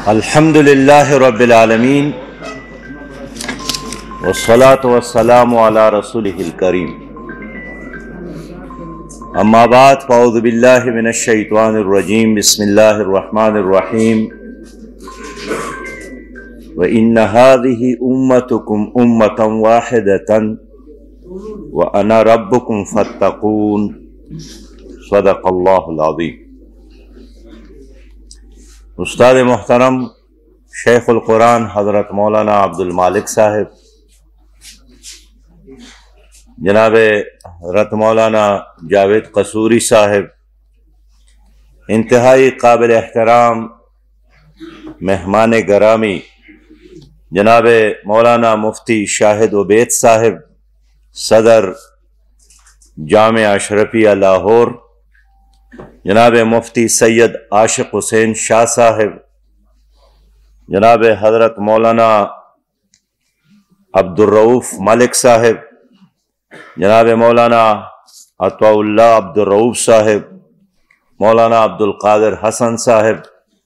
الحمد للہ رب العالمین والصلاة والسلام علی رسولہ الکریم، اما بعد فاعوذ باللہ من الشیطان الرجیم، بسم اللہ الرحمن الرحیم۔ وَإِنَّ هَذِهِ أُمَّتُكُمْ أُمَّةً وَاحِدَةً وَأَنَا رَبُّكُمْ فَاتَّقُونِ۔ صدق اللہ العظیم۔ استاد محترم شیخ القرآن حضرت مولانا عبد المالک صاحب، جناب حضرت مولانا جاوید قصوری صاحب، انتہائی قابل احترام مہمان گرامی جناب مولانا مفتی شاہد عبید صاحب، صدر جامعہ اشرفیہ لاہور، جناب مفتی سید عاشق حسین شاہ صاحب، جناب حضرت مولانا عبد الرؤوف ملک صاحب، جناب مولانا عطاء اللہ عبد الرؤوف صاحب، مولانا عبد القادر حسن صاحب،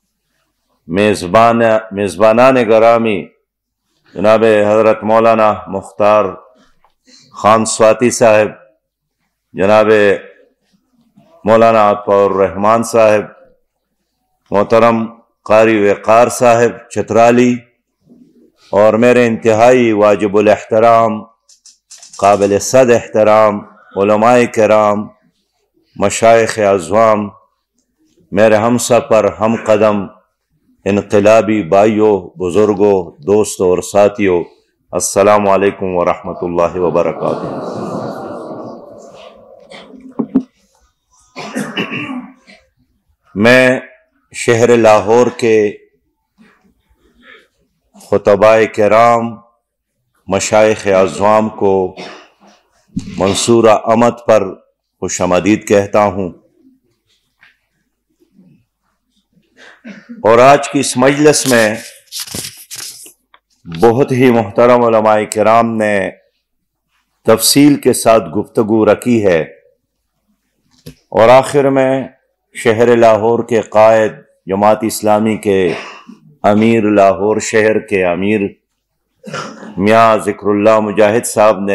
میزبانان گرامی جناب حضرت مولانا مختار خان سواتی صاحب، جناب مولانا عطاء الرحمان صاحب، محترم قاری وقار صاحب چترالی، اور میرے انتہائی واجب الاحترام قابل صد احترام علماء کرام، مشائخ اعظام، میرے ہم سفر ہم قدم انقلابی بھائیوں، بزرگوں، دوستوں اور ساتھیوں، السلام علیکم ورحمۃ اللہ وبرکاتہ۔ میں شہر لاہور کے خطباء کرام، مشائخ اعظام کو منصورہ آمد پر خوش آمدید کہتا ہوں، اور آج کی اس مجلس میں بہت ہی محترم علماء کرام نے تفصیل کے ساتھ گفتگو رکھی ہے، اور آخر میں شہر لاہور کے قائد، جماعت اسلامی کے امیر لاہور شہر کے امیر میاں ذکر اللہ مجاہد صاحب نے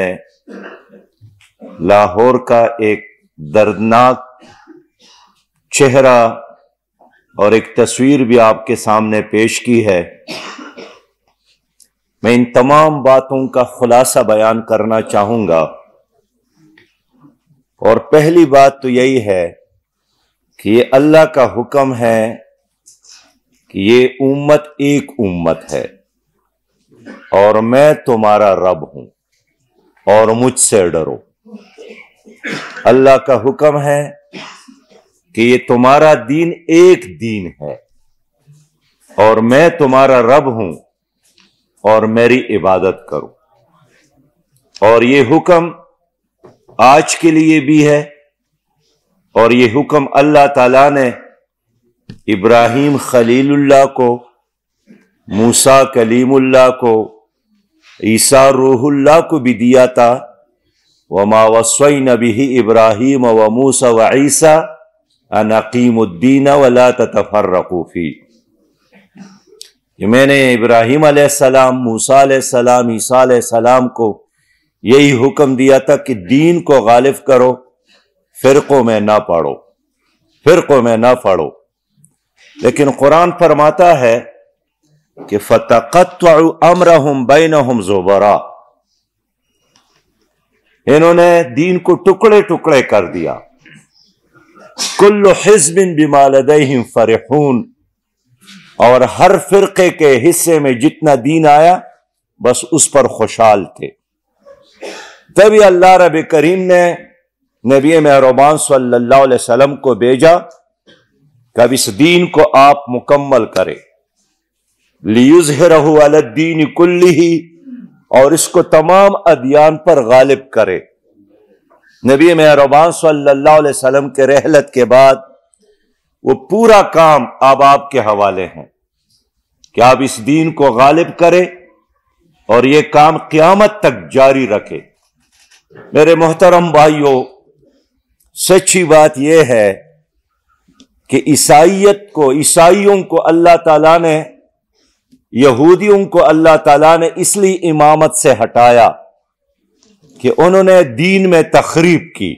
لاہور کا ایک دردناک چہرہ اور ایک تصویر بھی آپ کے سامنے پیش کی ہے۔ میں ان تمام باتوں کا خلاصہ بیان کرنا چاہوں گا، اور پہلی بات تو یہی ہے کہ یہ اللہ کا حکم ہے کہ یہ امت ایک امت ہے، اور میں تمہارا رب ہوں اور مجھ سے ڈرو۔ اللہ کا حکم ہے کہ یہ تمہارا دین ایک دین ہے، اور میں تمہارا رب ہوں اور میری عبادت کرو۔ اور یہ حکم آج کے لیے بھی ہے، اور یہ حکم اللہ تعالیٰ نے ابراہیم خلیل اللہ کو، موسیٰ کلیم اللہ کو، عیسیٰ روح اللہ کو بھی دیا تھا۔ وَمَا وَصَّيْنَا بِهِ إِبْرَاهِيمَ وَمُوسَى وَعِيسَىٰ أَنْ أَقِيمُوا الدِّينَ وَلَا تَتَفَرَّقُوا فِيهِ، کہ میں نے ابراہیم علیہ السلام، موسیٰ علیہ السلام، عیسیٰ علیہ السلام کو یہی حکم دیا تھا کہ دین کو غالب کرو، فرقوں میں نہ پڑو، فرقوں میں نہ پڑو۔ لیکن قرآن فرماتا ہے کہ فَتَقَطَّعُوا أَمْرَهُمْ بَيْنَهُمْ زُبُرًا، انہوں نے دین کو ٹکڑے ٹکڑے کر دیا۔ كُلُّ حِزْبٍ بِمَا لَدَيْهِمْ فَرِحُونَ، اور ہر فرقے کے حصے میں جتنا دین آیا بس اس پر خوشحال تھے۔ تبھی اللہ رب کریم نے نبی مہربان صلی اللہ علیہ وسلم کو بھیجا کہ اب اس دین کو آپ مکمل کرے، لِيُظْهِرَهُ عَلَى الدِّينِ كُلِّهِ، اور اس کو تمام ادیان پر غالب کرے۔ نبی مہربان صلی اللہ علیہ وسلم کے رحلت کے بعد وہ پورا کام اب آپ کے حوالے ہیں کہ آپ اس دین کو غالب کرے اور یہ کام قیامت تک جاری رکھے۔ میرے محترم بھائیوں، سچی بات یہ ہے کہ عیسائیوں کو اللہ تعالیٰ نے یہودیوں کو اللہ تعالیٰ نے اس لیے امامت سے ہٹایا کہ انہوں نے دین میں تخریب کی،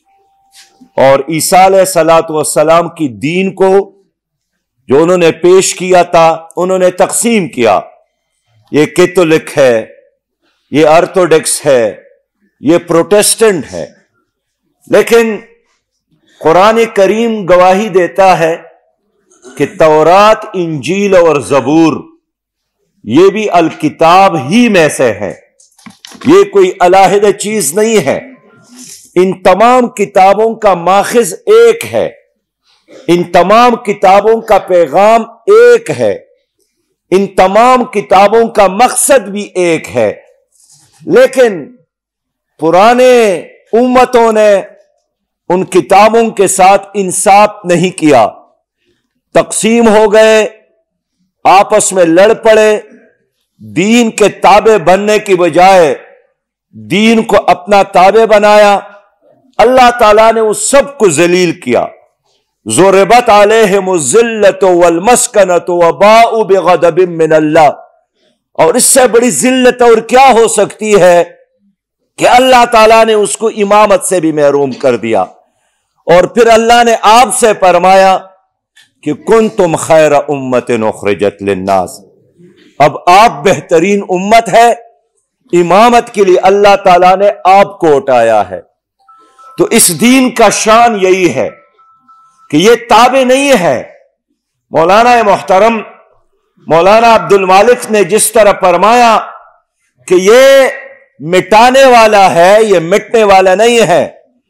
اور عیسیٰ علیہ الصلوۃ والسلام کی دین کو جو انہوں نے پیش کیا تھا انہوں نے تقسیم کیا، یہ کیتھولک ہے، یہ آرتھوڈکس ہے، یہ پروٹیسٹنٹ ہے۔ لیکن قرآن کریم گواہی دیتا ہے کہ تورات، انجیل اور زبور یہ بھی الکتاب ہی میں سے ہے، یہ کوئی علیحدہ چیز نہیں ہے۔ ان تمام کتابوں کا ماخذ ایک ہے، ان تمام کتابوں کا پیغام ایک ہے، ان تمام کتابوں کا مقصد بھی ایک ہے۔ لیکن پرانے امتوں نے ان کتابوں کے ساتھ انصاف نہیں کیا، تقسیم ہو گئے، آپس میں لڑ پڑے، دین کے تابع بننے کی بجائے دین کو اپنا تابع بنایا۔ اللہ تعالیٰ نے اس سب کو ذلیل کیا۔ ضربت علیہم الذلۃ والمسکنۃ وباؤوا بغضب من اللہ، اور اس سے بڑی ذلت اور کیا ہو سکتی ہے کہ اللہ تعالیٰ نے اس کو امامت سے بھی محروم کر دیا۔ اور پھر اللہ نے آپ سے فرمایا کہ کنتم خیر امت اخرجت للناس، اب آپ بہترین امت ہے، امامت کے لیے اللہ تعالیٰ نے آپ کو اٹھایا ہے۔ تو اس دین کا شان یہی ہے کہ یہ تابع نہیں ہے۔ مولانا محترم مولانا عبد المالک نے جس طرح فرمایا کہ یہ مٹانے والا ہے، یہ مٹنے والا نہیں ہے،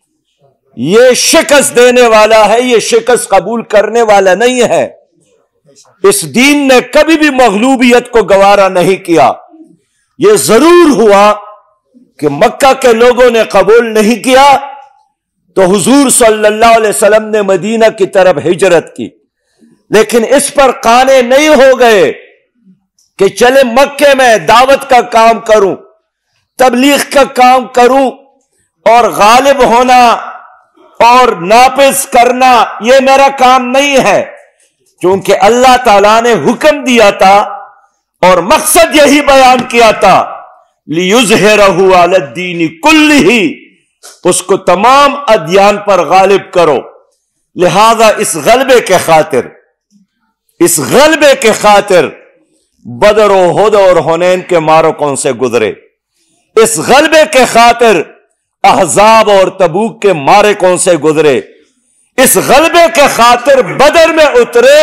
یہ شکست دینے والا ہے، یہ شکست قبول کرنے والا نہیں ہے۔ اس دین نے کبھی بھی مغلوبیت کو گوارا نہیں کیا۔ یہ ضرور ہوا کہ مکہ کے لوگوں نے قبول نہیں کیا تو حضور صلی اللہ علیہ وسلم نے مدینہ کی طرف ہجرت کی، لیکن اس پر قانے نہیں ہو گئے کہ چلے مکے میں دعوت کا کام کروں، تبلیغ کا کام کروں، اور غالب ہونا اور نافذ کرنا یہ میرا کام نہیں ہے، کیونکہ اللہ تعالیٰ نے حکم دیا تھا اور مقصد یہی بیان کیا تھا لِيُظْهِرَهُ عَلَى الدِّينِ كُلِّهِ، اس کو تمام ادیان پر غالب کرو۔ لہذا اس غلبے کے خاطر بدر و احد اور حنین کے معرکوں سے گزرے، اس غلبے کے خاطر احزاب اور تبوک کے معرکوں سے گزرے، اس غلبے کے خاطر بدر میں اترے،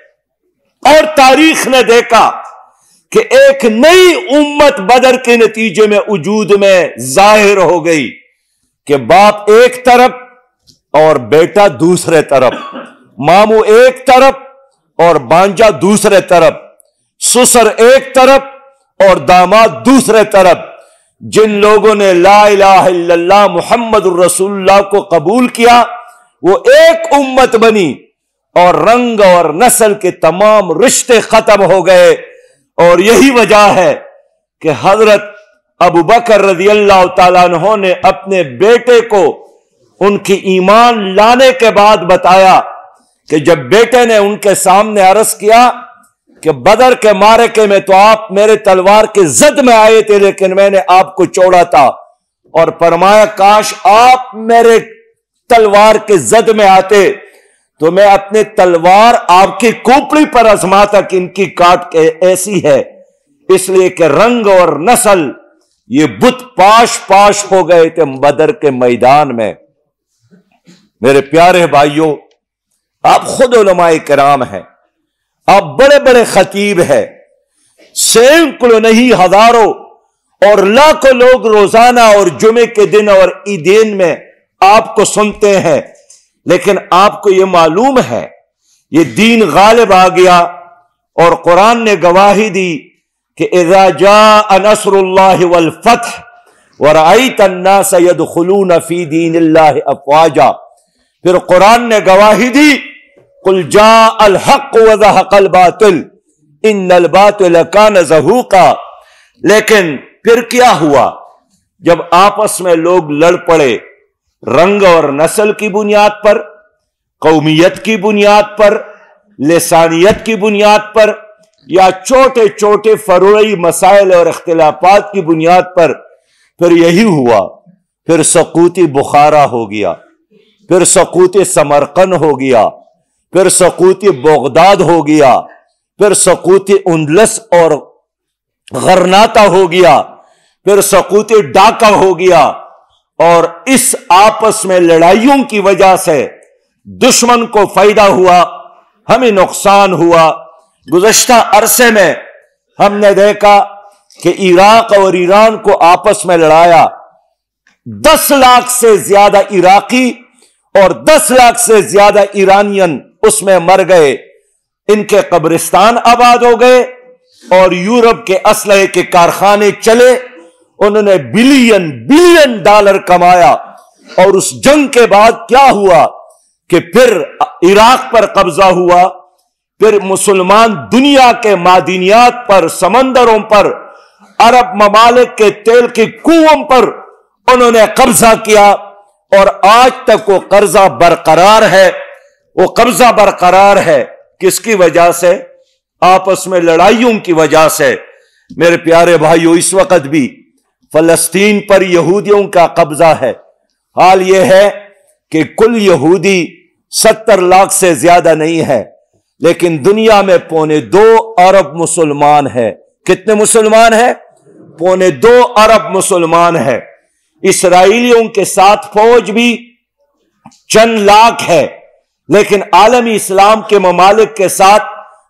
اور تاریخ نے دیکھا کہ ایک نئی امت بدر کے نتیجے میں وجود میں ظاہر ہو گئی کہ باپ ایک طرف اور بیٹا دوسرے طرف، ماموں ایک طرف اور بانجا دوسرے طرف، سسر ایک طرف اور داماد دوسرے طرف۔ جن لوگوں نے لا الہ الا اللہ محمد الرسول اللہ کو قبول کیا وہ ایک امت بنی، اور رنگ اور نسل کے تمام رشتے ختم ہو گئے۔ اور یہی وجہ ہے کہ حضرت ابو بکر رضی اللہ تعالیٰ عنہ نے اپنے بیٹے کو ان کی ایمان لانے کے بعد بتایا کہ جب بیٹے نے ان کے سامنے عرض کیا کہ بدر کے معرکے میں تو آپ میرے تلوار کے زد میں آئے تھے لیکن میں نے آپ کو چھوڑا تھا، اور فرمایا کاش آپ میرے تلوار کے زد میں آتے تو میں اپنے تلوار آپ کی کھوپڑی پر آزماتا کہ ان کی کاٹ کے ایسی ہے، اس لیے کہ رنگ اور نسل یہ بت پاش ہو گئے تھے بدر کے میدان میں۔ میرے پیارے بھائیوں، آپ خود علماء کرام ہیں، آپ بڑے بڑے خطیب ہیں، سینکڑوں نہیں ہزاروں اور لاکھوں لوگ روزانہ اور جمعے کے دن اور عیدین میں آپ کو سنتے ہیں، لیکن آپ کو یہ معلوم ہے یہ دین غالب آ گیا، اور قرآن نے گواہی دی کہ اذا جاء نصر اللہ والفتح ورأیت الناس يدخلون فی دین اللہ افواجا، پھر قرآن نے گواہی دی قل جاء الحق وزهق الباطل ان الباطل کان زہوقا۔ لیکن پھر کیا ہوا جب آپس میں لوگ لڑ پڑے، رنگ اور نسل کی بنیاد پر، قومیت کی بنیاد پر، لسانیت کی بنیاد پر، یا چھوٹے چھوٹے فروعی مسائل اور اختلافات کی بنیاد پر پھر یہی ہوا، پھر سقوط بخارا ہو گیا، پھر سقوط سمرقند ہو گیا، پھر سقوط بغداد ہو گیا، پھر سقوط اندلس اور غرناطہ ہو گیا، پھر سقوط ڈھاکہ ہو گیا، اور اس آپس میں لڑائیوں کی وجہ سے دشمن کو فائدہ ہوا، ہمیں نقصان ہوا۔ گزشتہ عرصے میں ہم نے دیکھا کہ عراق اور ایران کو آپس میں لڑایا، 10 لاکھ سے زیادہ عراقی اور 10 لاکھ سے زیادہ ایرانین اس میں مر گئے، ان کے قبرستان آباد ہو گئے، اور یورپ کے اسلحے کے کارخانے چلے، انہوں نے بلین ڈالر کمایا۔ اور اس جنگ کے بعد کیا ہوا کہ پھر عراق پر قبضہ ہوا، پھر مسلمان دنیا کے معدنیات پر، سمندروں پر، عرب ممالک کے تیل کی کنووں پر انہوں نے قبضہ کیا، اور آج تک وہ قبضہ برقرار ہے۔ وہ قبضہ برقرار ہے کس کی وجہ سے؟ آپس میں لڑائیوں کی وجہ سے۔ میرے پیارے بھائیو، اس وقت بھی فلسطین پر یہودیوں کا قبضہ ہے۔ حال یہ ہے کہ کل یہودی 70 لاکھ سے زیادہ نہیں ہے، لیکن دنیا میں 2.25 ارب مسلمان ہے۔ کتنے مسلمان ہیں؟ 2.25 ارب مسلمان ہے۔ اسرائیلیوں کے ساتھ فوج بھی چند لاکھ ہے، لیکن عالمی اسلام کے ممالک کے ساتھ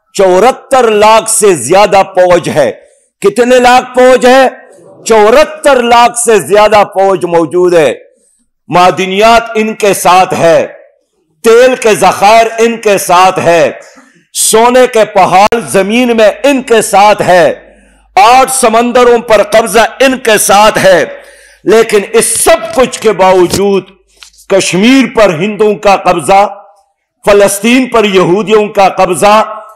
74 لاکھ سے زیادہ فوج ہے۔ کتنے لاکھ فوج ہے؟ 74 لاکھ سے زیادہ فوج موجود ہے۔ معدنیات ان کے ساتھ ہے، تیل کے ذخائر ان کے ساتھ ہے، سونے کے پہاڑ زمین میں ان کے ساتھ ہے، 8 سمندروں پر قبضہ ان کے ساتھ ہے۔ لیکن اس سب کچھ کے باوجود کشمیر پر ہندوؤں کا قبضہ، فلسطین پر یہودیوں کا قبضہ،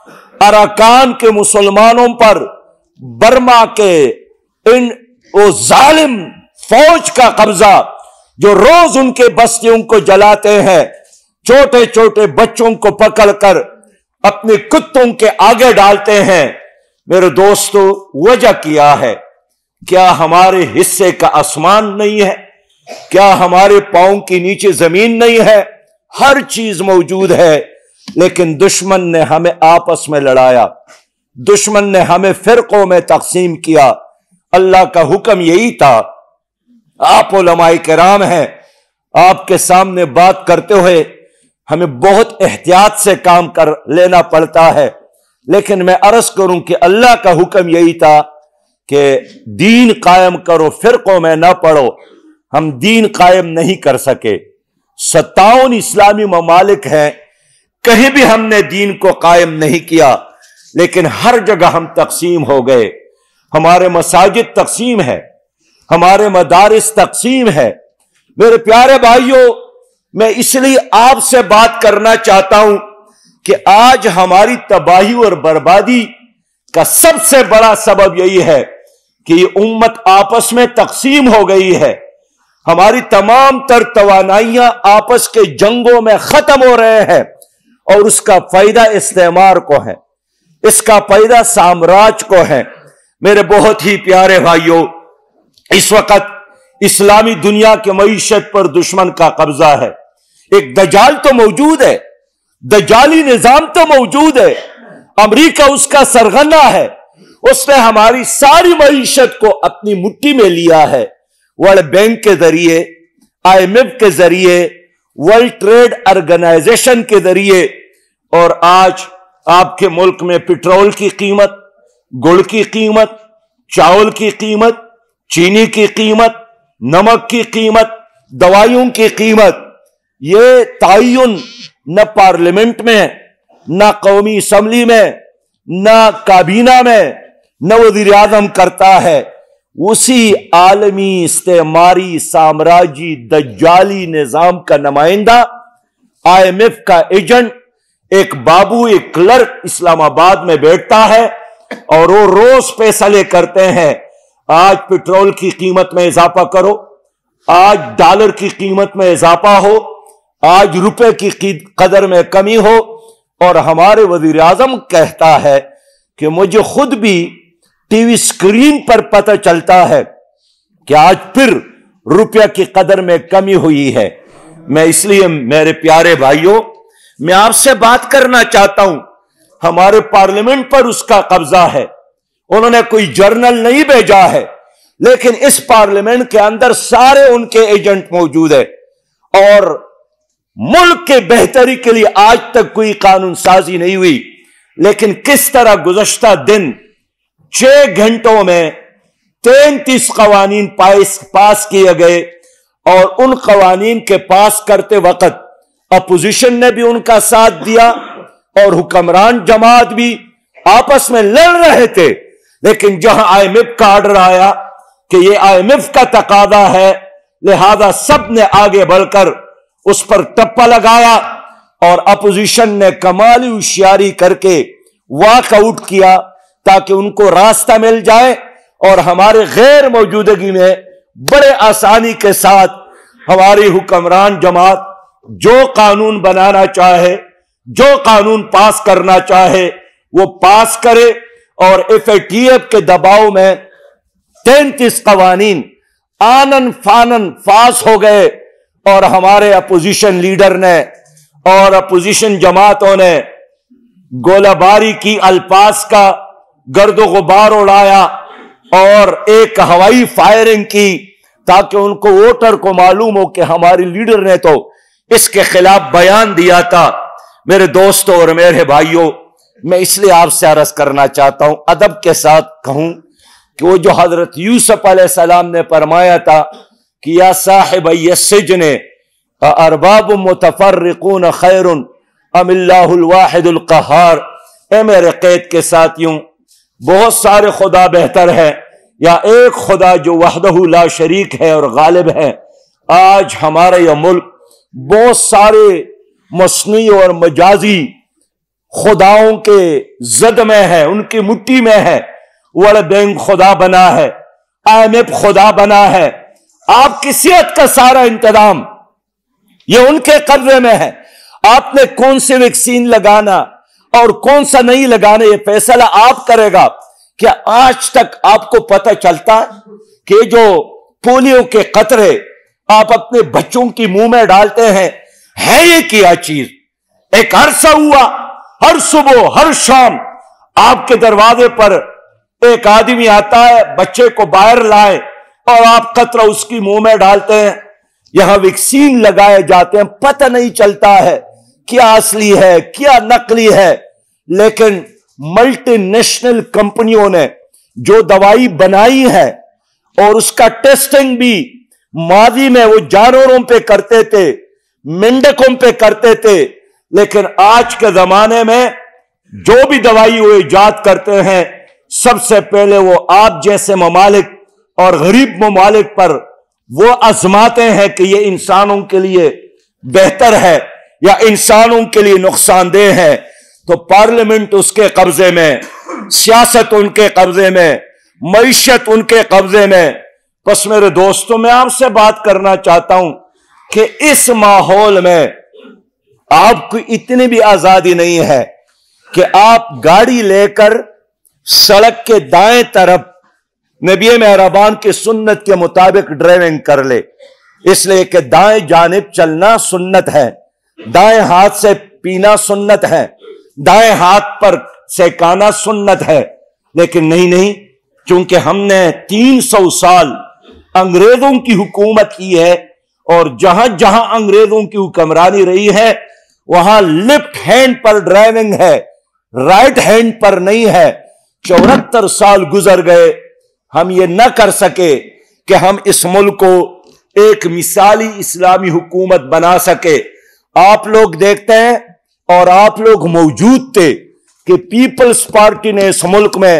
اراکان کے مسلمانوں پر برما کے ان وہ ظالم فوج کا قبضہ، جو روز ان کے بستیوں کو جلاتے ہیں، چھوٹے چھوٹے بچوں کو پکڑ کر اپنے کتوں کے آگے ڈالتے ہیں۔ میرے دوستو، وجہ کیا ہے؟ کیا ہمارے حصے کا آسمان نہیں ہے؟ کیا ہمارے پاؤں کے نیچے زمین نہیں ہے؟ ہر چیز موجود ہے، لیکن دشمن نے ہمیں آپس میں لڑایا، دشمن نے ہمیں فرقوں میں تقسیم کیا۔ اللہ کا حکم یہی تھا۔ آپ علماء کرام ہیں، آپ کے سامنے بات کرتے ہوئے ہمیں بہت احتیاط سے کام کر لینا پڑتا ہے، لیکن میں عرض کروں کہ اللہ کا حکم یہی تھا کہ دین قائم کرو، فرقوں میں نہ پڑو۔ ہم دین قائم نہیں کر سکے۔ 57 اسلامی ممالک ہیں، کہیں بھی ہم نے دین کو قائم نہیں کیا، لیکن ہر جگہ ہم تقسیم ہو گئے۔ ہمارے مساجد تقسیم ہے، ہمارے مدارس تقسیم ہے۔ میرے پیارے بھائیوں، میں اس لیے آپ سے بات کرنا چاہتا ہوں کہ آج ہماری تباہی اور بربادی کا سب سے بڑا سبب یہی ہے کہ یہ امت آپس میں تقسیم ہو گئی ہے۔ ہماری تمام تر توانائیاں آپس کے جنگوں میں ختم ہو رہے ہیں، اور اس کا فائدہ استعمار کو ہے، اس کا فائدہ سامراج کو ہے۔ میرے بہت ہی پیارے بھائیوں، اس وقت اسلامی دنیا کے معیشت پر دشمن کا قبضہ ہے۔ ایک دجال تو موجود ہے، دجالی نظام تو موجود ہے، امریکہ اس کا سرغنہ ہے، اس نے ہماری ساری معیشت کو اپنی مٹھی میں لیا ہے، ورلڈ بینک کے ذریعے، IMF کے ذریعے، ورلڈ ٹریڈ آرگنائزیشن کے ذریعے۔ اور آج آپ کے ملک میں پٹرول کی قیمت، گڑ کی قیمت، چاول کی قیمت، چینی کی قیمت، نمک کی قیمت، دوائیوں کی قیمت، یہ تعین نہ پارلیمنٹ میں، نہ قومی اسمبلی میں، نہ کابینہ میں، نہ وزیر اعظم کرتا ہے، اسی عالمی استعماری سامراجی دجالی نظام کا نمائندہ، IMF کا ایجنٹ، ایک بابو، ایک کلرک اسلام آباد میں بیٹھتا ہے، اور وہ روز فیصلے کرتے ہیں۔ آج پٹرول کی قیمت میں اضافہ کرو، آج ڈالر کی قیمت میں اضافہ ہو، آج روپے کی قدر میں کمی ہو، اور ہمارے وزیر اعظم کہتا ہے کہ مجھے خود بھی ٹی وی اسکرین پر پتہ چلتا ہے کہ آج پھر روپیہ کی قدر میں کمی ہوئی ہے۔ میں اس لیے میرے پیارے بھائیوں، میں آپ سے بات کرنا چاہتا ہوں، ہمارے پارلیمنٹ پر اس کا قبضہ ہے، انہوں نے کوئی جرنل نہیں بھیجا ہے، لیکن اس پارلیمنٹ کے اندر سارے ان کے ایجنٹ موجود ہیں، اور ملک کے بہتری کے لیے آج تک کوئی قانون سازی نہیں ہوئی۔ لیکن کس طرح گزشتہ دن 6 گھنٹوں میں 33 قوانین پاس کیے گئے، اور ان قوانین کے پاس کرتے وقت اپوزیشن نے بھی ان کا ساتھ دیا اور حکمران جماعت بھی آپس میں لڑ رہے تھے، لیکن جہاں آئی ایم ایف کا آرڈر آیا کہ یہ آئی ایم ایف کا تقاضا ہے، لہذا سب نے آگے بڑھ کر اس پر ٹپا لگایا، اور اپوزیشن نے کمالی ہوشیاری کر کے واک آؤٹ کیا تاکہ ان کو راستہ مل جائے، اور ہمارے غیر موجودگی میں بڑے آسانی کے ساتھ ہماری حکمران جماعت جو قانون بنانا چاہے، جو قانون پاس کرنا چاہے وہ پاس کرے، اور ایف اے ٹی ایف کے دباؤ میں 33 قوانین آنن فانن پاس ہو گئے، اور ہمارے اپوزیشن لیڈر نے اور اپوزیشن جماعتوں نے گولہ باری کی، الفاظ کا گرد و غبار اڑایا، اور ایک ہوائی فائرنگ کی تاکہ ان کو ووٹر کو معلوم ہو کہ ہماری لیڈر نے تو اس کے خلاف بیان دیا تھا۔ میرے دوستوں اور میرے بھائیوں، میں اس لیے آپ سے عرض کرنا چاہتا ہوں، ادب کے ساتھ کہوں کہ وہ جو حضرت یوسف علیہ السلام نے فرمایا تھا کہ یا صاحبی السجن ارباب متفرقون خیر ام اللہ الواحد القہار، اے میرے قید کے ساتھیوں، بہت سارے خدا بہتر ہے یا ایک خدا جو وحدہ لا شریک ہے اور غالب ہے؟ آج ہمارا یہ ملک بہت سارے مصنوعی اور مجازی خداؤں کے زد میں ہے، ان کی مٹھی میں ہے۔ ورلڈ بینک خدا بنا ہے، آئی ایم ایف خدا بنا ہے، آپ کی صحت کا سارا انتظام یہ ان کے قبضے میں ہے۔ آپ نے کون سی ویکسین لگانا اور کون سا نہیں لگانا یہ فیصلہ آپ کرے گا۔ کیا آج تک آپ کو پتہ چلتا کہ جو پولیو کے قطرے آپ اپنے بچوں کی منہ میں ڈالتے ہیں ہے یہ کیا چیز؟ ایک عرصہ ہوا ہر صبح ہر شام آپ کے دروازے پر ایک آدمی آتا ہے، بچے کو باہر لائے اور آپ قطرہ اس کی منہ میں ڈالتے ہیں۔ یہاں ویکسین لگائے جاتے ہیں، پتہ نہیں چلتا ہے کیا اصلی ہے کیا نقلی ہے، لیکن ملٹی نیشنل کمپنیوں نے جو دوائی بنائی ہے اور اس کا ٹیسٹنگ بھی ماضی میں وہ جانوروں پہ کرتے تھے، مینڈکوں پہ کرتے تھے، لیکن آج کے زمانے میں جو بھی دوائی وہ ایجاد کرتے ہیں سب سے پہلے وہ آپ جیسے ممالک اور غریب ممالک پر وہ آزماتے ہیں کہ یہ انسانوں کے لیے بہتر ہے یا انسانوں کے لیے نقصان دہ ہے۔ تو پارلیمنٹ اس کے قبضے میں، سیاست ان کے قبضے میں، معیشت ان کے قبضے میں۔ بس میرے دوستوں، میں آپ سے بات کرنا چاہتا ہوں کہ اس ماحول میں آپ کو اتنی بھی آزادی نہیں ہے کہ آپ گاڑی لے کر سڑک کے دائیں طرف نبی مہربان کی سنت کے مطابق ڈرائیونگ کر لے، اس لیے کہ دائیں جانب چلنا سنت ہے، دائیں ہاتھ سے پینا سنت ہے، دائیں ہاتھ پر سیکانا سنت ہے۔ لیکن نہیں، چونکہ ہم نے 300 سال انگریزوں کی حکومت کی ہے، اور جہاں جہاں انگریزوں کی حکمرانی رہی ہے وہاں لیفٹ ہینڈ پر ڈرائیونگ ہے، رائٹ ہینڈ پر نہیں ہے۔ 74 سال گزر گئے، ہم یہ نہ کر سکے کہ ہم اس ملک کو ایک مثالی اسلامی حکومت بنا سکے۔ آپ لوگ دیکھتے ہیں اور آپ لوگ موجود تھے کہ پیپلز پارٹی نے اس ملک میں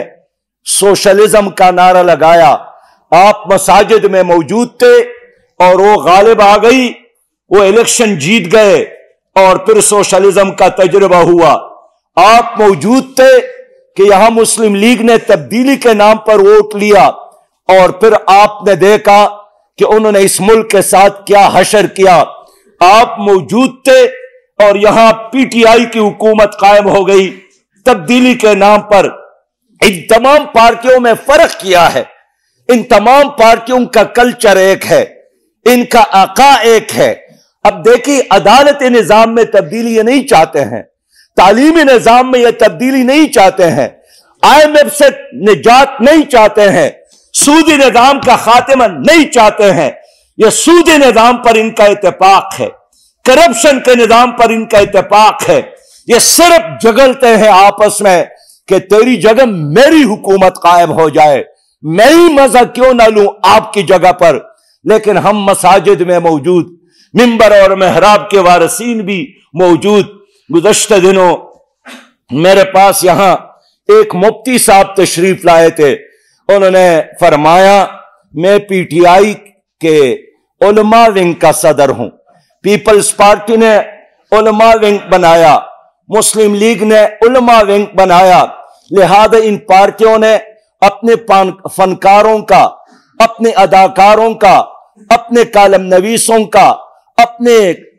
سوشلزم کا نعرہ لگایا، آپ مساجد میں موجود تھے اور وہ غالب آ گئی، وہ الیکشن جیت گئے اور پھر سوشلزم کا تجربہ ہوا۔ آپ موجود تھے کہ یہاں مسلم لیگ نے تبدیلی کے نام پر ووٹ لیا، اور پھر آپ نے دیکھا کہ انہوں نے اس ملک کے ساتھ کیا حشر کیا۔ آپ موجود تھے اور یہاں پی ٹی آئی کی حکومت قائم ہو گئی تبدیلی کے نام پر، इन तमाम पार्टियों में फर्क किया है। इन तमाम पार्टियों का कल्चर एक है, इनका आका एक है। अब देखिए, अदालती निजाम में तब्दीली ये नहीं चाहते हैं, तालीमी निजाम में ये तब्दीली नहीं चाहते हैं, IMF से निजात नहीं चाहते हैं, सूदी निजाम का खात्मा नहीं चाहते हैं। ये सूदी निजाम पर इनका इत्तेफाक है, करप्शन के निजाम पर इनका इत्तेफाक है। ये सिर्फ जगलते हैं आपस में कि तेरी जगह मेरी हुकूमत कायम हो जाए, मैं ही मजा क्यों ना लूं आपकी जगह पर। लेकिन हम मसाजिद में मौजूद, मिंबर और मेहराब के वारसीन भी मौजूद। गुज़श्ते दिनों मेरे पास यहां एक मुफ्ती साहब तशरीफ लाए थे। उन्होंने फरमाया, मैं PTI के उलमा विंग का सदर हूं। पीपल्स पार्टी ने उलमा विंग बनाया, मुस्लिम लीग ने उलमा विंग बनाया। लिहाजा इन पार्टियों ने अपने फनकारों का, अपने अदाकारों का, अपने कालम नवीसों का, अपने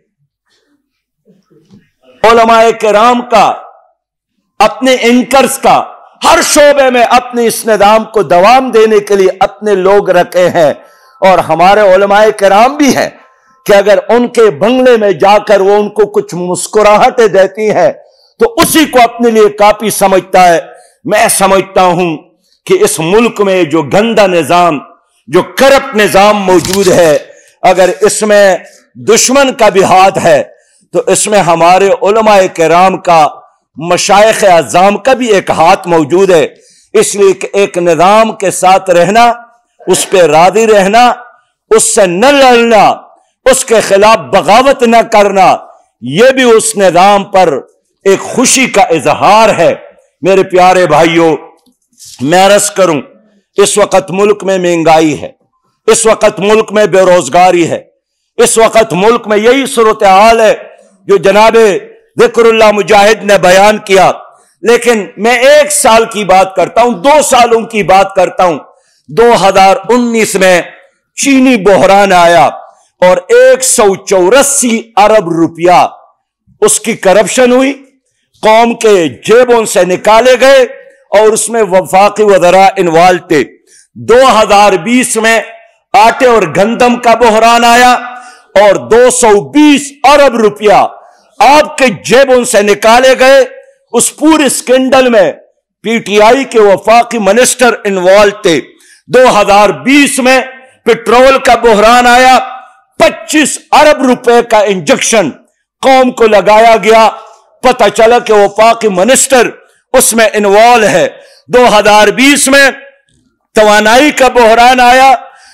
उलमाए किराम का, अपने एंकर्स का, हर शोबे में अपने इस निजाम को दवाम देने के लिए अपने लोग रखे हैं। और हमारे उलमाए किराम भी हैं कि अगर उनके बंगले में जाकर वो उनको कुछ मुस्कुराहटें देती हैं तो उसी को अपने लिए काफी समझता है। मैं समझता हूं कि इस मुल्क में जो गंदा निजाम, जो करप्ट निजाम मौजूद है, अगर इसमें दुश्मन का भी हाथ है तो इसमें हमारे उलमाए किराम का, मशाइख आज़ाम का भी एक हाथ मौजूद है। इसलिए कि एक निजाम के साथ रहना, उस पर राजी रहना, उससे न लड़ना, उसके खिलाफ बगावत न करना, यह भी उस निजाम पर एक खुशी का इजहार है। मेरे प्यारे भाइयों, मैं अर्ज करूं, इस वक्त मुल्क में महंगाई है, इस वक्त मुल्क में बेरोजगारी है, इस वक्त मुल्क में यही सूरत हाल है जो जनाबे ज़िक्रुल्लाह मुजाहिद ने बयान किया। लेकिन मैं 1 साल की बात करता हूं, 2 सालों की बात करता हूं। 2019 में चीनी बहरान आया और 184 अरब रुपया उसकी करप्शन हुई, कौम के जेबों से निकाले गए और उसमें वफाकी वज़रा इन्वॉल्व थे। 2020 में आटे और गंदम का बहरान आया और 220 अरब रुपया आपके जेबों से निकाले गए। उस पूरे स्कैंडल में PTI के वफाकी मिनिस्टर इन्वॉल्व थे। 2020 में पेट्रोल का बहरान आया, 25 अरब रुपए का इंजेक्शन कौम को लगाया गया। पता चला कि वफाकी मिनिस्टर उसमें इन्वॉल्व है। 2020 में तवानाई का बहरान आया,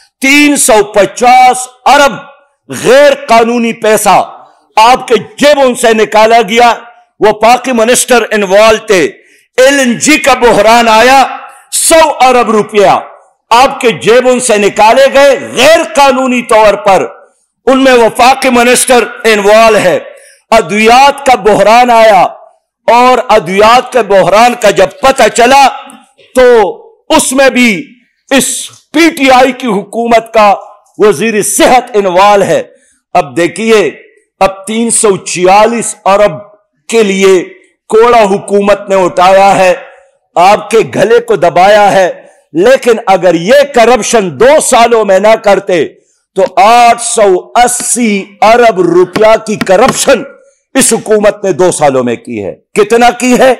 350 अरब गैर कानूनी पैसा आपके जेबों से निकाला गया, वफाकी मिनिस्टर इन्वॉल्व थे। LNG का बहरान आया, 100 अरब रुपया आपके जेबों से निकाले गए गैर कानूनी तौर पर, उनमें वफाकी मिनिस्टर इन्वॉल्व है। अद्वियात का बहरान आया और अद्वियात के बहरान का जब पता चला तो उसमें भी इस PTI की हुकूमत का वजीर सेहत इन्वॉल्व है। अब देखिए, अब 346 अरब के लिए कोड़ा हुकूमत ने उठाया है, आपके गले को दबाया है। लेकिन अगर यह करप्शन 2 सालों में ना करते तो 880 अरब रुपया की करप्शन इस हुकूमत ने 2 सालों में की है। कितना की है?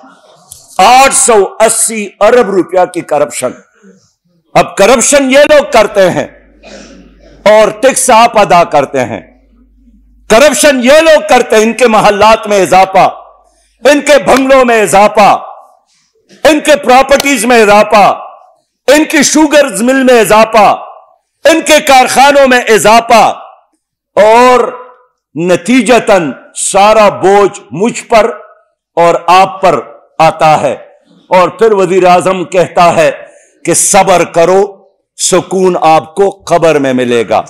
880 अरब रुपया की करप्शन। अब करप्शन ये लोग करते हैं और टैक्स आप अदा करते हैं। करप्शन ये लोग करते हैं, इनके महल्लात में इजाफा, इनके बंगलों में इजाफा, इनके प्रॉपर्टीज में इजाफा, इनकी शुगर मिल में इजाफा, इनके कारखानों में इजाफा, और नतीजतन सारा बोझ मुझ पर और आप पर आता है। और फिर वजीर आजम कहता है कि सब्र करो, सुकून आपको कब्र में मिलेगा।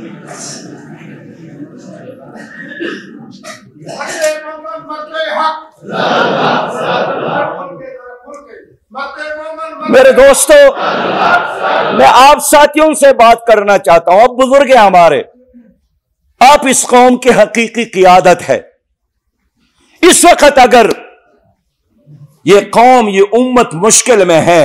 मेरे दोस्तों, मैं आप साथियों से बात करना चाहता हूं। अब बुजुर्ग हैं हमारे, आप इस कौम की हकीकी क़ियादत है। इस वक्त अगर یہ قوم، یہ امت مشکل میں ہے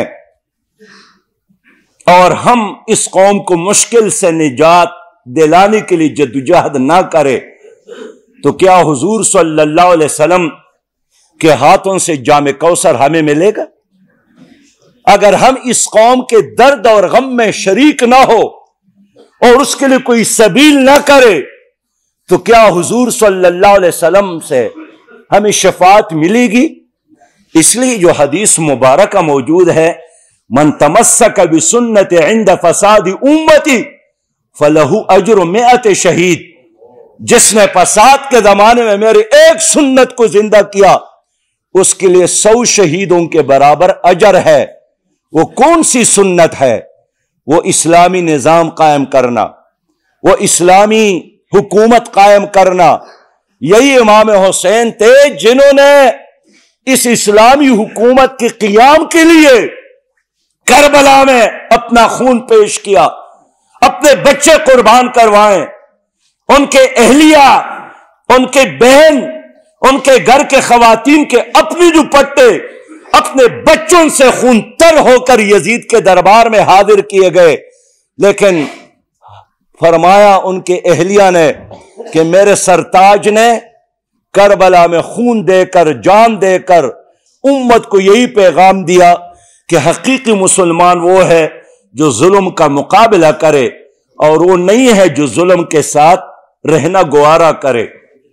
اور ہم اس قوم کو مشکل سے نجات دلانے کے لیے جدوجہد نہ کرے تو کیا حضور صلی اللہ علیہ وسلم کے ہاتھوں سے جام کوثر ہمیں ملے گا؟ اگر ہم اس قوم کے درد اور غم میں شریک نہ ہو اور اس کے لیے کوئی سبیل نہ کرے تو کیا حضور صلی اللہ علیہ وسلم سے ہمیں شفاعت ملے گی؟ اس لیے جو حدیث مبارکہ موجود ہے، من تمسک بسنت عند فساد امتی فلہ اجر 100 شہید، جس نے فساد کے زمانے میں میری ایک سنت کو زندہ کیا اس کے لیے 100 شہیدوں کے برابر اجر ہے۔ وہ کون سی سنت ہے؟ وہ اسلامی نظام قائم کرنا، وہ اسلامی حکومت قائم کرنا۔ یہی امام حسین تھے جنہوں نے اس اسلامی حکومت کے قیام کے لیے کربلا میں اپنا خون پیش کیا، اپنے بچے قربان کروائے، ان کے اہلیہ، ان کے بہن، ان کے گھر کے خواتین کے اپنی دوپٹے اپنے بچوں سے خون تر ہو کر یزید کے دربار میں حاضر کیے گئے، لیکن فرمایا ان کے اہلیہ نے کہ میرے سرتاج نے کربلا میں خون دے کر، جان دے کر امت کو یہی پیغام دیا کہ حقیقی مسلمان وہ ہے جو ظلم کا مقابلہ کرے اور وہ نہیں ہے جو ظلم کے ساتھ رہنا گوارا کرے۔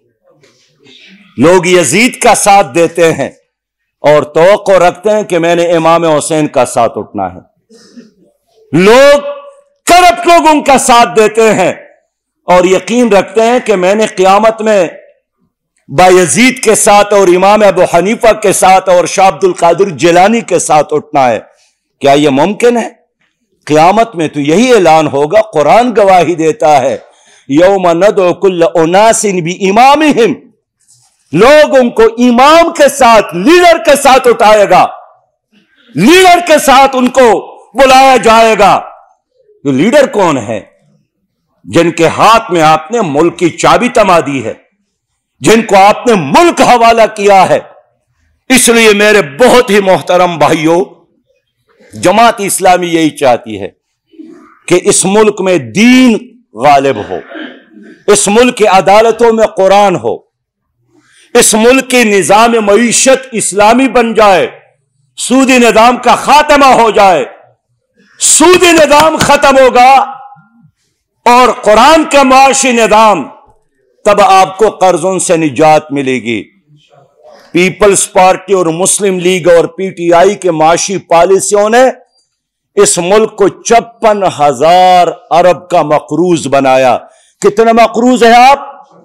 لوگ یزید کا ساتھ دیتے ہیں اور توقع رکھتے ہیں کہ میں نے امام حسین کا ساتھ اٹھنا ہے۔ لوگ کرپٹ لوگوں کا ساتھ دیتے ہیں اور یقین رکھتے ہیں کہ میں نے قیامت میں بایزید کے ساتھ اور امام ابو حنیفہ کے ساتھ اور شاہ عبد القادر جیلانی کے ساتھ اٹھنا ہے۔ کیا یہ ممکن ہے؟ قیامت میں تو یہی اعلان ہوگا، قرآن گواہی دیتا ہے یوم ندعو کل اناس بامامہم، لوگ ان کو امام کے ساتھ، لیڈر کے ساتھ اٹھائے گا، لیڈر کے ساتھ ان کو بلایا جائے گا۔ یہ لیڈر کون ہے؟ جن کے ہاتھ میں آپ نے ملک کی چابی تما دی ہے، جن کو آپ نے ملک حوالہ کیا ہے۔ اس لیے میرے بہت ہی محترم بھائیوں، جماعت اسلامی یہی چاہتی ہے کہ اس ملک میں دین غالب ہو، اس ملک کی عدالتوں میں قرآن ہو، اس ملک کی نظام معیشت اسلامی بن جائے، سودی نظام کا خاتمہ ہو جائے۔ سودی نظام ختم ہوگا اور قرآن کا معاشی نظام، تب آپ کو قرضوں سے نجات ملے گی۔ پیپلز پارٹی اور مسلم لیگ اور پی ٹی آئی کے معاشی پالیسیوں نے اس ملک کو 56,000 ارب کا مقروض بنایا۔ کتنا مقروض ہے آپ؟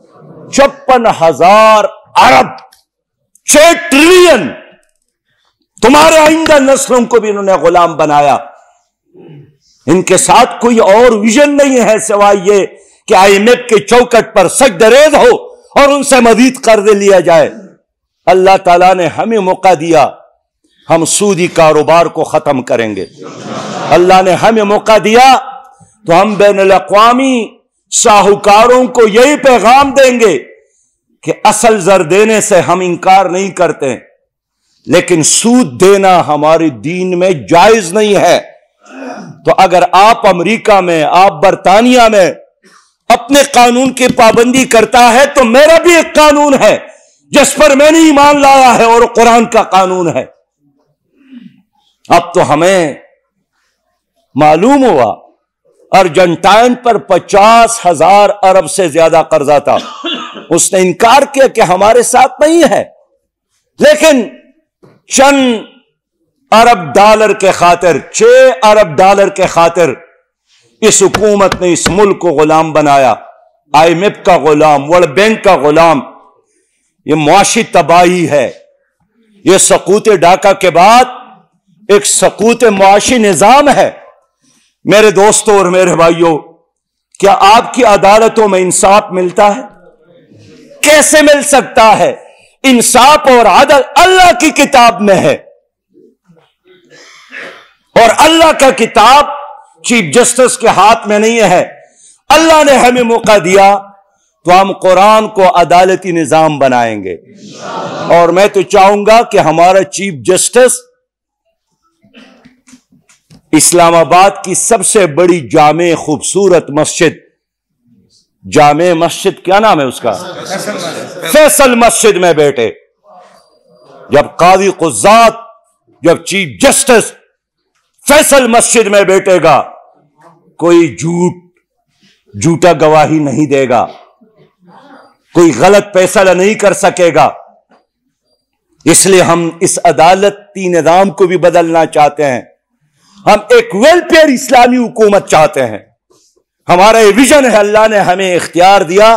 56,000 ارب، 6 ٹریلین۔ تمہارے آئندہ نسلوں کو بھی انہوں نے غلام بنایا۔ ان کے ساتھ کوئی اور ویژن نہیں ہے سوائے یہ کہ آئی ایم ایف کے چوکٹ پر سجدہ ریز ہو اور ان سے مزید قرض لیا جائے۔ اللہ تعالیٰ نے ہمیں موقع دیا، ہم سودی کاروبار کو ختم کریں گے۔ اللہ نے ہمیں موقع دیا تو ہم بین الاقوامی ساہوکاروں کو یہی پیغام دیں گے کہ اصل زر دینے سے ہم انکار نہیں کرتے، لیکن سود دینا ہمارے دین میں جائز نہیں ہے۔ تو اگر آپ امریکہ میں، آپ برطانیہ میں اپنے قانون کی پابندی کرتا ہے تو میرا بھی ایک قانون ہے جس پر میں نے ایمان لایا ہے اور قرآن کا قانون ہے۔ اب تو ہمیں معلوم ہوا ارجنٹائن پر 50,000 ارب سے زیادہ قرضہ تھا، اس نے انکار کیا کہ ہمارے ساتھ نہیں ہے، لیکن چند ارب ڈالر کے خاطر، 6 ارب ڈالر کے خاطر اس حکومت نے اس ملک کو غلام بنایا، آئی ایم ایف کا غلام، ورلڈ بینک کا غلام۔ یہ معاشی تباہی ہے۔ یہ سقوط ڈھاکہ کے بعد ایک سقوط معاشی نظام ہے۔ میرے دوستوں اور میرے بھائیوں، کیا آپ کی عدالتوں میں انصاف ملتا ہے؟ کیسے مل سکتا ہے؟ انصاف اور عدل اللہ کی کتاب میں ہے، اور اللہ کا کتاب چیف جسٹس کے ہاتھ میں نہیں ہے۔ اللہ نے ہمیں موقع دیا تو ہم قرآن کو عدالتی نظام بنائیں گے. اور میں تو چاہوں گا کہ ہمارا چیف جسٹس اسلام آباد کی سب سے بڑی جامع خوبصورت مسجد، جامع مسجد کیا نام ہے اس کا، فیصل مسجد میں بیٹھے. جب قاضی قضات، جب چیف جسٹس فیصل مسجد میں بیٹھے گا، کوئی جھوٹا گواہی نہیں دے گا، کوئی غلط فیصلہ نہیں کر سکے گا. اس لیے ہم اس عدالتی نظام کو بھی بدلنا چاہتے ہیں. ہم ایک ویلفیئر اسلامی حکومت چاہتے ہیں. ہمارا یہ ویژن ہے. اللہ نے ہمیں اختیار دیا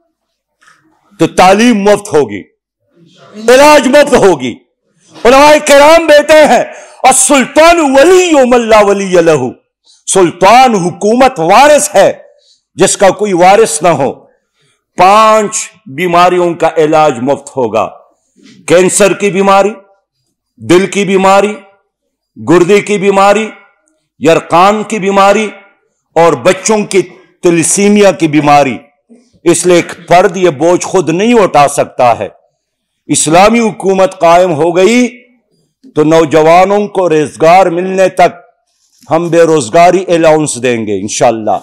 تو تعلیم مفت ہوگی، علاج مفت ہوگی. علماء کرام بیٹے ہیں، السلطان ولی من لا ولی لہ. سلطان حکومت وارث ہے جس کا کوئی وارث نہ ہو. 5 بیماریوں کا علاج مفت ہوگا. کینسر کی بیماری، دل کی بیماری، گردے کی بیماری، یرقان کی بیماری اور بچوں کی تلسیمیا کی بیماری. اس لیے ایک فرد یہ بوجھ خود نہیں اٹھا سکتا ہے. اسلامی حکومت قائم ہو گئی تو نوجوانوں کو روزگار ملنے تک ہم بے روزگاری الاؤنس دیں گے انشاءاللہ.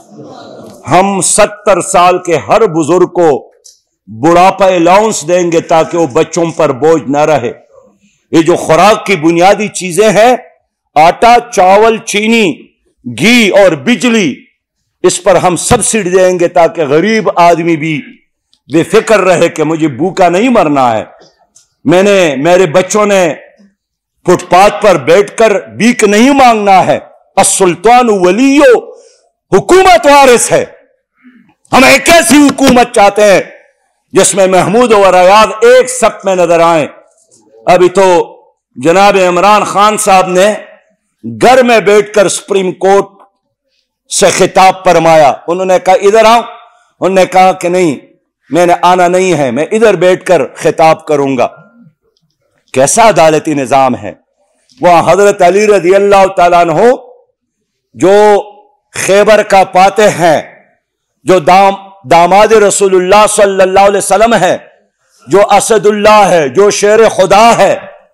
ہم 70 سال کے ہر بزرگ کو بڑھاپا الاؤنس دیں گے تاکہ وہ بچوں پر بوجھ نہ رہے. یہ جو خوراک کی بنیادی چیزیں ہیں، آٹا، چاول، چینی، گھی اور بجلی، اس پر ہم سبسڈی دیں گے تاکہ غریب آدمی بھی بے فکر رہے کہ مجھے بھوکا نہیں مرنا ہے. میرے بچوں نے فٹ پاتھ پر بیٹھ کر بھیک نہیں مانگنا ہے. السلطان ولیو، حکومت وارث ہے. ہم ایک ایسی حکومت چاہتے ہیں جس میں محمود اور ایاز ایک سب میں نظر آئیں. ابھی تو جناب عمران خان صاحب نے گھر میں بیٹھ کر سپریم کورٹ سے خطاب فرمایا. انہوں نے کہا ادھر آؤ. انہوں نے کہا کہ نہیں، میں نے آنا نہیں ہے، میں ادھر بیٹھ کر خطاب کروں گا. کیسا عدالتی نظام ہے. وہاں حضرت علی رضی اللہ تعالیٰ عنہ جو خیبر کا فاتح ہیں، جو داماد رسول اللہ صلی اللہ علیہ وسلم ہے، جو اسد اللہ ہے، جو شیر خدا ہے،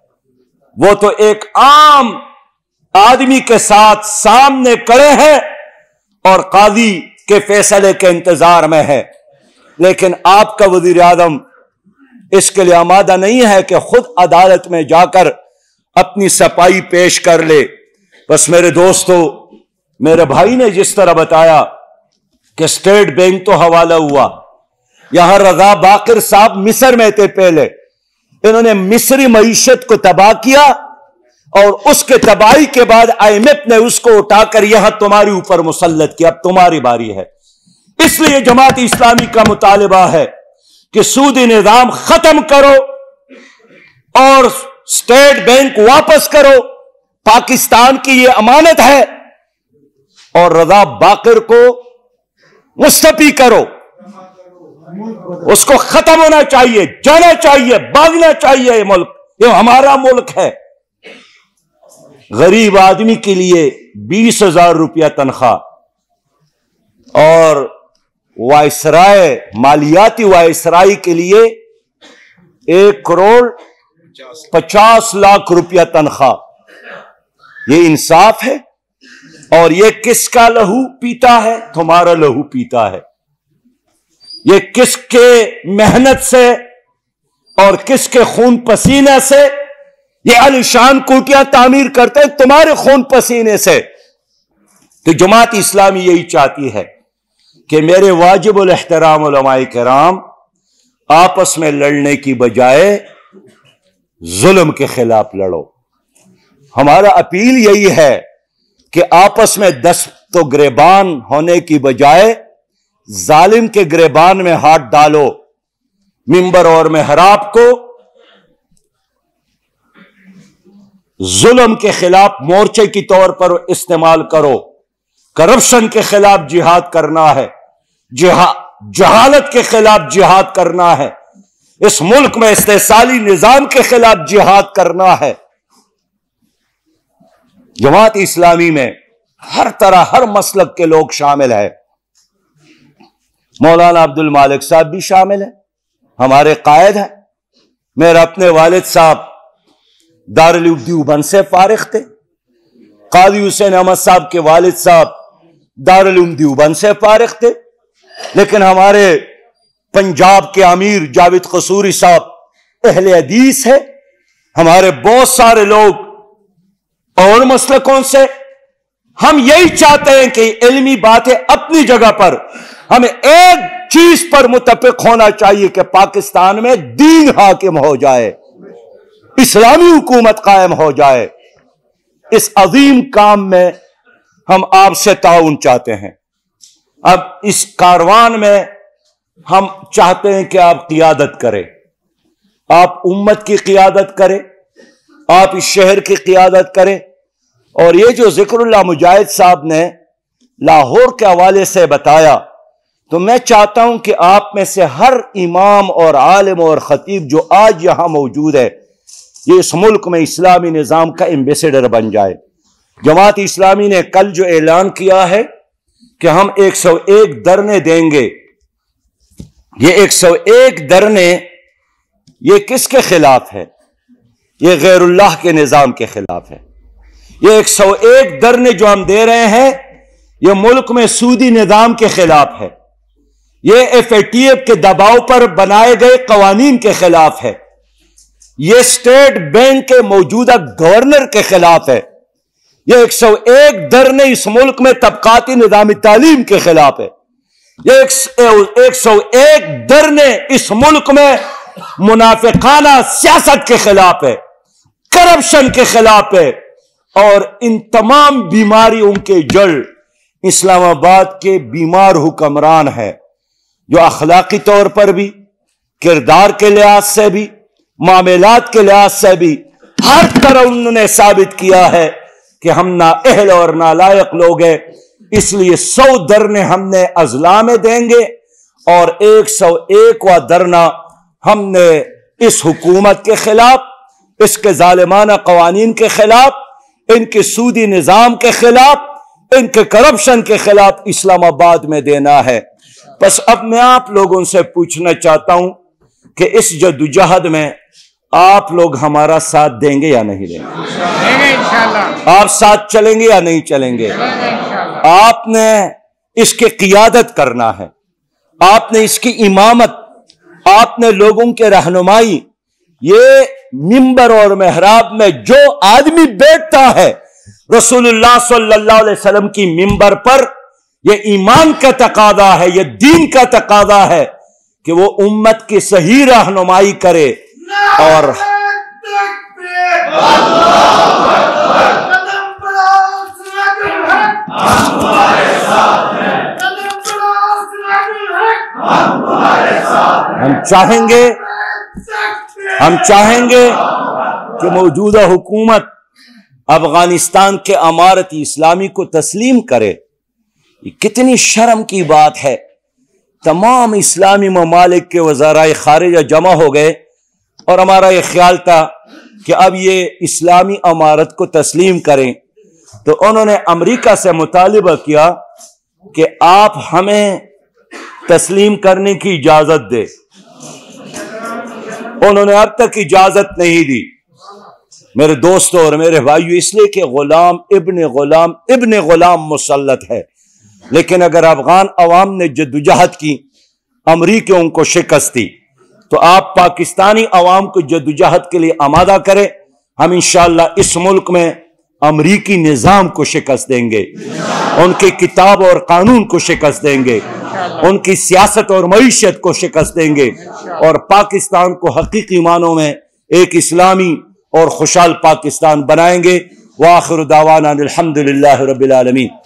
وہ تو ایک عام آدمی کے ساتھ سامنے کھڑے ہیں اور قاضی کے فیصلے کے انتظار میں ہے. لیکن آپ کا وزیر اعظم اس کے لیے آمادہ نہیں ہے کہ خود عدالت میں جا کر اپنی صفائی پیش کر لے. بس میرے دوستو، میرے بھائی نے جس طرح بتایا کہ اسٹیٹ بینک تو حوالہ ہوا. یہاں رضا باقر صاحب مصر میں تھے پہلے. انہوں نے مصری معیشت کو تباہ کیا اور اس کے تباہی کے بعد IMF نے اس کو اٹھا کر یہاں تمہاری اوپر مسلط کیا. اب تمہاری باری ہے. اس لیے جماعت اسلامی کا مطالبہ ہے کہ سودی نظام ختم کرو اور اسٹیٹ بینک واپس کرو. پاکستان کی یہ امانت ہے. اور رضا باقر کو مستعفی کرو. اس کو ختم ہونا چاہیے، جانا چاہیے، بھاگنا چاہیے. یہ ملک، یہ ہمارا ملک ہے. غریب آدمی کے لیے 20,000 روپیہ تنخواہ اور وائسرائے، مالیاتی وائسرائی کے لیے 1,50,00,000 روپیہ تنخواہ. یہ انصاف ہے؟ اور یہ کس کا لہو پیتا ہے؟ تمہارا لہو پیتا ہے. یہ کس کے محنت سے اور کس کے خون پسینے سے یہ عالیشان کوٹیاں تعمیر کرتے ہیں؟ تمہارے خون پسینے سے. تو جماعت اسلامی یہی چاہتی ہے کہ میرے واجب الاحترام علماء کرام آپس میں لڑنے کی بجائے ظلم کے خلاف لڑو. ہمارا اپیل یہی ہے کہ آپس میں دست و گریبان ہونے کی بجائے ظالم کے گریبان میں ہاتھ ڈالو. منبر اور محراب کو ظلم کے خلاف مورچے کی طور پر استعمال کرو. کرپشن کے خلاف جہاد کرنا ہے، جہالت کے خلاف جہاد کرنا ہے، اس ملک میں استحصالی نظام کے خلاف جہاد کرنا ہے. جماعت اسلامی میں ہر طرح، ہر مسلک کے لوگ شامل ہیں. مولانا عبد المالک صاحب بھی شامل ہیں، ہمارے قائد ہیں۔ میرے اپنے والد صاحب دارالعلوم دیوبند سے فارغ تھے، قاضی حسین احمد صاحب کے والد صاحب دارالعلوم دیوبند سے فارغ تھے، لیکن ہمارے پنجاب کے امیر جاوید قصوری صاحب اہل حدیث ہے۔ ہمارے بہت سارے لوگ اور مسلکوں سے، ہم یہی چاہتے ہیں کہ علمی باتیں اپنی جگہ پر، ہمیں ایک چیز پر متفق ہونا چاہیے کہ پاکستان میں دین حاکم ہو جائے، اسلامی حکومت قائم ہو جائے۔ اس عظیم کام میں ہم آپ سے تعاون چاہتے ہیں۔ اب اس کاروان میں ہم چاہتے ہیں کہ آپ قیادت کریں، آپ امت کی قیادت کریں، آپ اس شہر کی قیادت کریں۔ اور یہ جو ذکر اللہ مجاہد صاحب نے لاہور کے حوالے سے بتایا، تو میں چاہتا ہوں کہ آپ میں سے ہر امام اور عالم اور خطیب جو آج یہاں موجود ہے، یہ اس ملک میں اسلامی نظام کا ایمبیسیڈر بن جائے۔ جماعت اسلامی نے کل جو اعلان کیا ہے کہ ہم 101 دھرنے دیں گے، یہ 101 دھرنے یہ کس کے خلاف ہے؟ یہ غیر اللہ کے نظام کے خلاف ہے۔ یہ 101 دھرنے جو ہم دے رہے ہیں، یہ ملک میں سودی نظام کے خلاف ہے، یہ FATF کے دباؤ پر بنائے گئے قوانین کے خلاف ہے، یہ اسٹیٹ بینک کے موجودہ گورنر کے خلاف ہے، یہ 101 دھرنے اس ملک میں طبقاتی نظام تعلیم کے خلاف ہے، یہ 101 دھرنے اس ملک میں منافقانہ سیاست کے خلاف ہے، کرپشن کے خلاف ہے، اور ان تمام بیماریوں کے جڑ اسلام آباد کے بیمار حکمران ہیں، جو اخلاقی طور پر بھی، کردار کے لحاظ سے بھی، معاملات کے لحاظ سے بھی ہر طرح انہوں نے ثابت کیا ہے کہ ہم نااہل اور نالائق لوگ ہیں۔ اس لیے 100 دھرنے ہم نے اضلاع میں دیں گے، اور 101واں دھرنا ہم نے اس حکومت کے خلاف، اس کے ظالمانہ قوانین کے خلاف، ان کے سودی نظام کے خلاف، ان کے کرپشن کے خلاف اسلام آباد میں دینا ہے۔ بس اب میں آپ لوگوں سے پوچھنا چاہتا ہوں کہ اس جدوجہد میں آپ لوگ ہمارا ساتھ دیں گے یا نہیں دیں گے؟ آپ ساتھ چلیں گے یا نہیں چلیں گے؟ آپ نے اس کی قیادت کرنا ہے، آپ نے اس کی امامت، آپ نے لوگوں کے رہنمائی۔ یہ منبر اور محراب میں جو آدمی بیٹھتا ہے رسول اللہ صلی اللہ علیہ وسلم کی منبر پر، یہ ایمان کا تقاضا ہے، یہ دین کا تقاضا ہے کہ وہ امت کی صحیح رہنمائی کرے۔ اور ہم چاہیں گے کہ موجودہ حکومت افغانستان کے امارت اسلامی کو تسلیم کرے۔ یہ کتنی شرم کی بات ہے، تمام اسلامی ممالک کے وزرائے خارجہ جمع ہو گئے، اور ہمارا یہ خیال تھا کہ اب یہ اسلامی امارت کو تسلیم کریں، تو انہوں نے امریکہ سے مطالبہ کیا کہ آپ ہمیں تسلیم کرنے کی اجازت دے۔ انہوں نے اب تک اجازت نہیں دی میرے دوستوں اور میرے بھائیوں، اس لیے کہ غلام ابن غلام مسلط ہے۔ لیکن اگر افغان عوام نے جدوجہد کی، امریکیوں کو شکست دی، تو آپ پاکستانی عوام کو جدوجہد کے لیے آمادہ کریں۔ ہم انشاءاللہ اس ملک میں امریکی نظام کو شکست دیں گے، ان کی کتاب اور قانون کو شکست دیں گے، ان کی سیاست اور معیشت کو شکست دیں گے، اور پاکستان کو حقیقی معنوں میں ایک اسلامی اور خوشحال پاکستان بنائیں گے۔ وآخر دعوانا الحمدللہ رب العالمین۔